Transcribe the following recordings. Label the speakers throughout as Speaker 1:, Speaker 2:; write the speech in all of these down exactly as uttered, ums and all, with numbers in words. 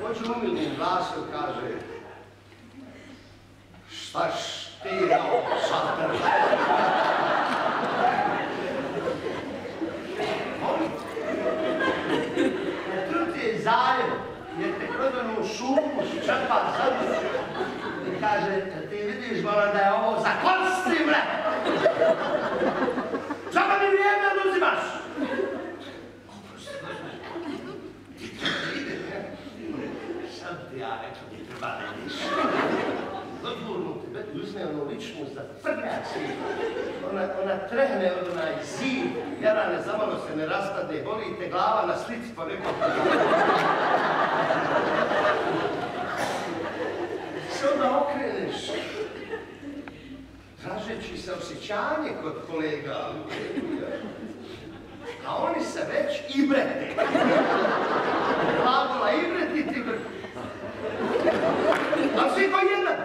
Speaker 1: Hoću umilnim glasom kaže šta štirao šater. Trut je zajem, jer te kroz onu šumu ščepa zadnju. I kaže, ti vidiš Goran da je ovo za kosti, bre! Čapa mi vrijeme oduzimaš! Sad ti ja rekao ti treba ne niš. Odburnu ti betu uzme onu ličnu za frnjaci. Ona trehne od onaj zid. Jarane, zamalo se ne raspadne, boli te glava na slici pa neko se onda okreneš. Tražeći se osjećanje kod kolega. A oni se već ibrete. Hladila ibreti ti brti. A svi ko jedan.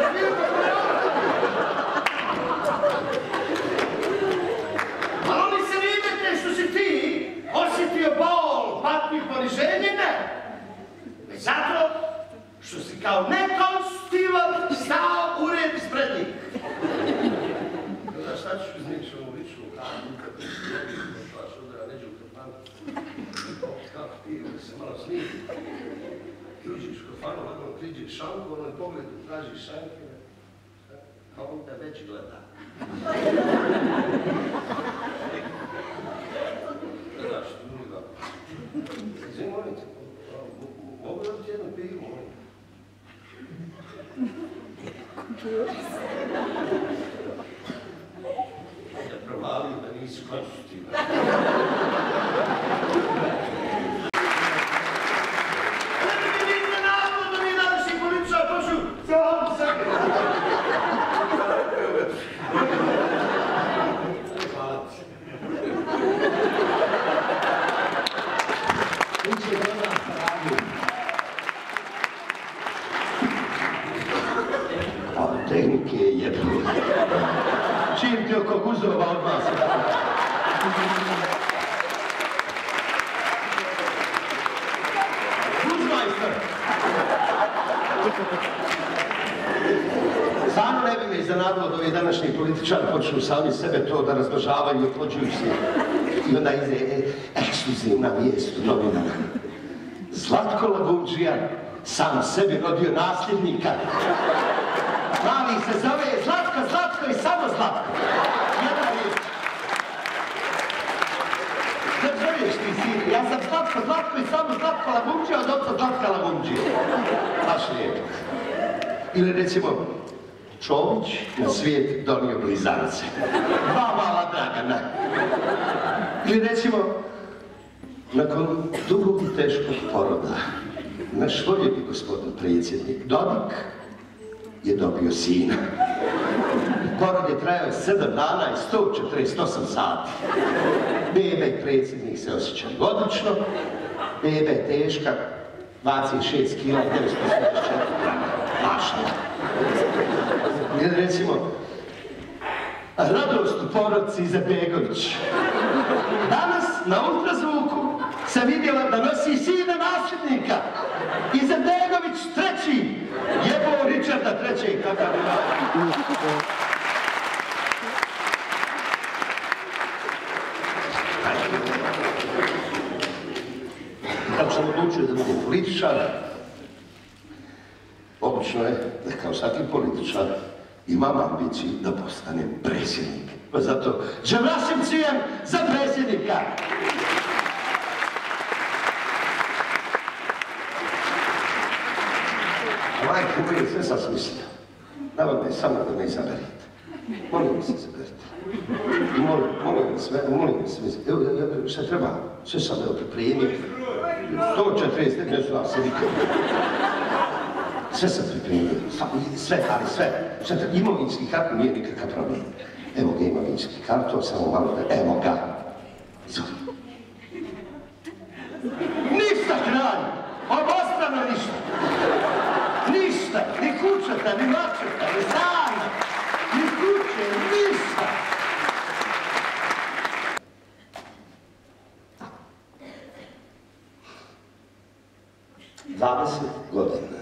Speaker 1: Ali oni se ne ibrete što si ti osjetio bol, patnju i poniženje, ne. Već zato što si kao nekonstivan stao u red ispred njih. Znaš šta ću iznići ovu ličnu hranu, kad ti se baš udara neđu u kafanu. Kako ti, da se malo snimi. I uđiš u kafanu, lagano priđeš šanku, ono je pogledu, tražiš šanke. A on te već gleda. Gledaš, drugi da. Izvim, molim te, mogu da ti jednu pivu, molim? Ja provalio da nisi konstruktivno. Sada mi vidite naravno da mi današnji političar poču sam sebe. Hvala ti. Uče do nas radi. A tehnike je jedno. Čim ti oko guzova od vas. Guzmajster! Stvarno ne bi me iznenadilo da ovi današnji političari počnu sami sebe to da razložavaju i oplođuju se. I onda ide ekskluzivna vijest u novinama. Zlatko Lagundžija sam sebi rodio nasljednika. Mali se zove Zlatko, Zlatko i samo Zlatko. Jedna riječ. Što čuješ ti, sin? Ja sam Zlatko, Zlatko i samo Zlatko Lagundžija od oca Zlatka Lagundžije. Baš lijepo. Ili recimo, Čović na svijet donio blizance. Dva mala Dragana. Ili recimo, nakon dugog i teškog poroda, naš voljeni gospodin predsjednik Dodik je dobio sina. Porod je trajao sedam dana i sto četrdeset osam sati. Beba i predsjednik se osjećaju odlično. Beba je teška, dvadeset šest kila i devetsto sedamdeset četiri grama. Mašala. Ili recimo, radost u porodci Izetbegović. Danas na ultrazvuku se vidjela da nosi sina nasljednika. Izetbegović treći. Jebao Richarda trećeg, kakav je rad. Kako sam odlučio da budem političar, obično je da kao svaki političar imam ambiciju da postanem predsjednik. Pa zato Đevrašimcijem za predsjednika. Majke moje, sve sam smislio. Navod me samo da me izaberite. Molim se izaberite. Molim, molim vas, molim vas. Evo, šta treba? Sve sam evo pripremio. sto četrdeset, ne znam se nikad. Sve sam pripremio. Sve, ali sve. Šta treba? Imovinski karton nije nikakav problem. Evo ga imovinski karton, samo malo da... Evo ga. Izvoli. Ništa, kralj! Obostrano ništa! Ništa! Ni kućata, ni mačeta, ni stana, ni kuće, ništa! dvadeset godina.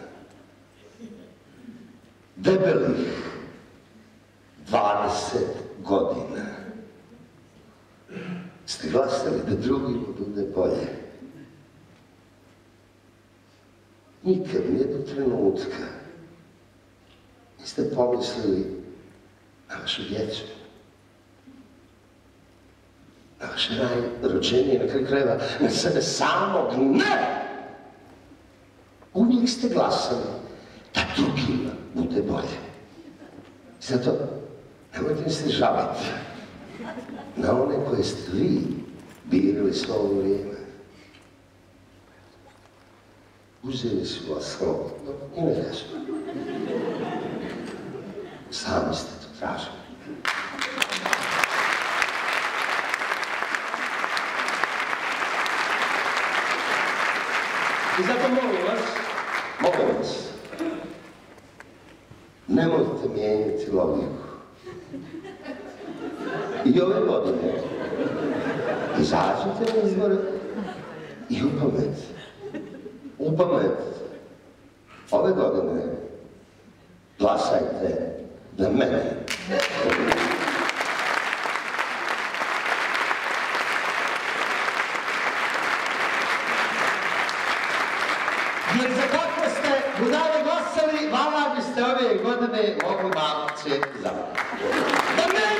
Speaker 1: Debelih dvadeset godina. Ste glasali da drugima bude bolje. Nikad, nijednog trenutka niste pomislili na vašu djecu, na vaše najrođenije, na kraju krajeva, na sebe samog. Ne! Uvijek ste glasali da drugima bude bolje. Zato nemojte se žaliti na one koje ste vi birali svo ovo vrijeme. Uzeli su vas slobodno i nelješno. Sami ste to tražili. I zato molim vas, molim vas, nemojte mijenjati logiku. I ove godine izađite na izbore i upametite. Upametite. Ove godine glasajte za mene. Jer za kako ste budale glasali, hvala biste ove godine mogli malo će zavrati.